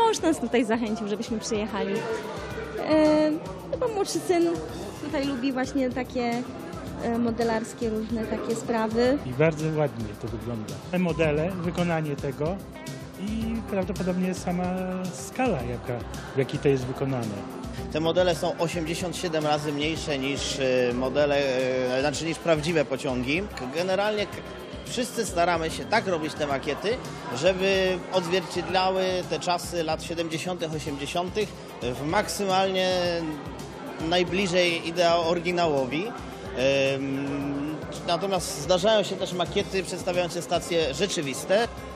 mąż nas tutaj zachęcił, żebyśmy przyjechali. Bo młodszy syn tutaj lubi właśnie takie modelarskie różne takie sprawy. I bardzo ładnie to wygląda. Te modele, wykonanie tego i prawdopodobnie sama skala, w jakiej to jest wykonane. Te modele są 87 razy mniejsze niż modele, niż prawdziwe pociągi. Generalnie wszyscy staramy się tak robić te makiety, żeby odzwierciedlały te czasy lat 70., 80. w maksymalnie najbliżej oryginałowi. Natomiast zdarzają się też makiety przedstawiające stacje rzeczywiste.